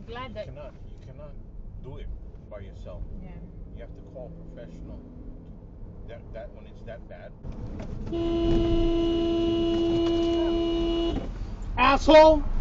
glad that you cannot do it by yourself. Yeah. You have to call a professional. That when it's that bad. Asshole!